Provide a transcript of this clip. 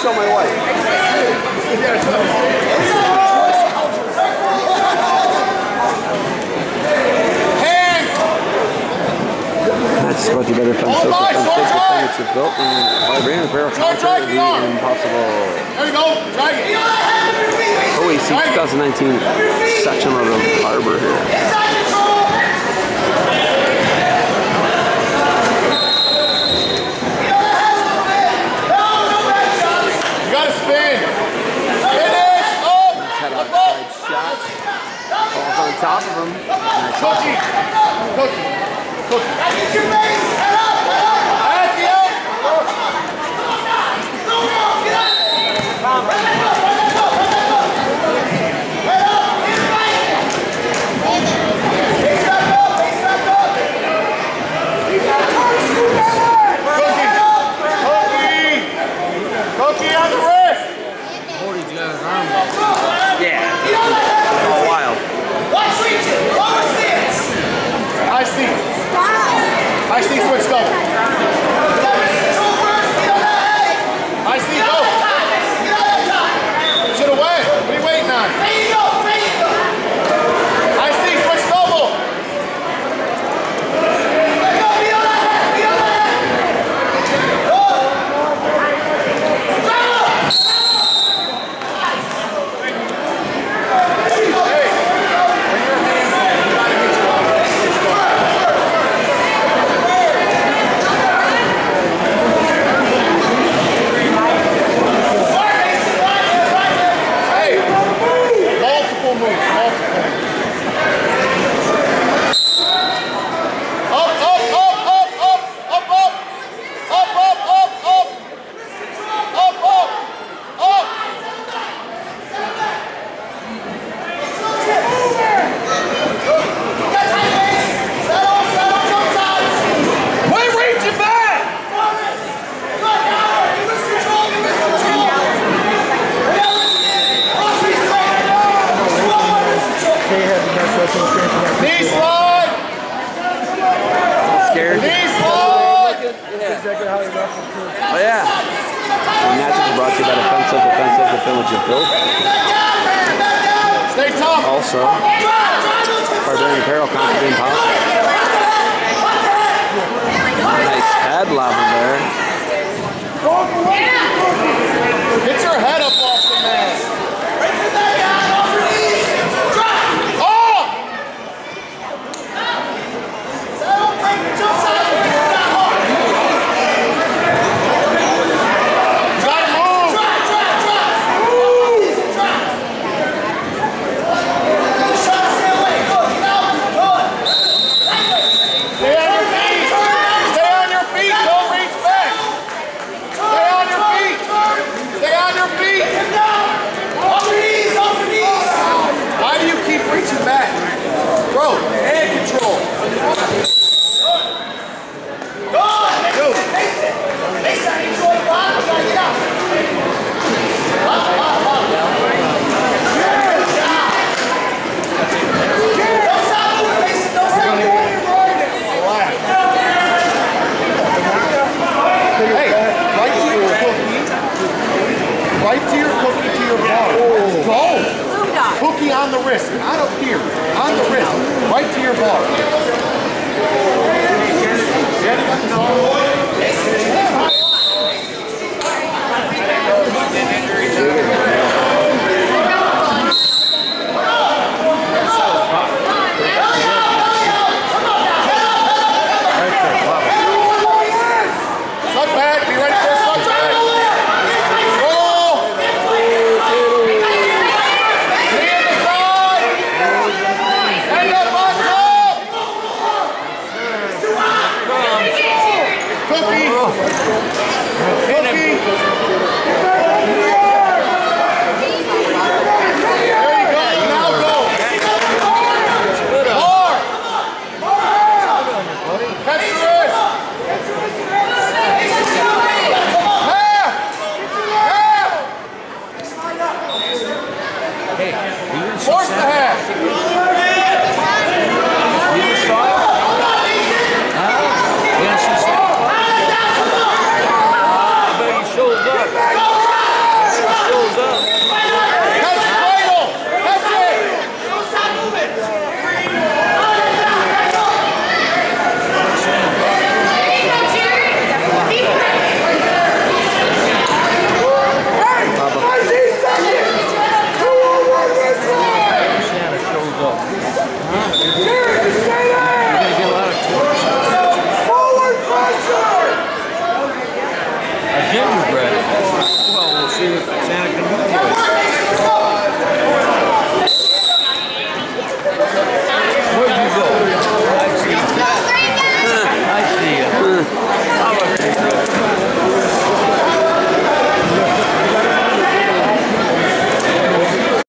show my wife. That's what you better fence up it's built and Brandon Barrel counter would be impossible. There you go. Drag it. OAC 2019 section of the harbor here. You gotta spin. Finish. Up. Head outside shot. Falls on top of him. Cookie. Cookie. Cookie. Get your base. Head up. At the up. Cookie on the wrist! Cody's got his arm up. Yeah. Oh, wild. Watch reaching! Lower stance! High steep. High steep switch double. High steep go. Should have went. What are you waiting on? There you go. There you go. High steep switch double. Knee slide! Scared? Knee slide! Yeah. Oh yeah. And that's just brought to you by Defensive Village of Built. Stay tough! Also, Barbarian Apparel, Confident Pop. Nice head level there. Get your head up off the mat. Bro, hand control. Right to your cookie to your bar. Let's go. Cookie on the wrist, not up here. On the wrist, right to your bar.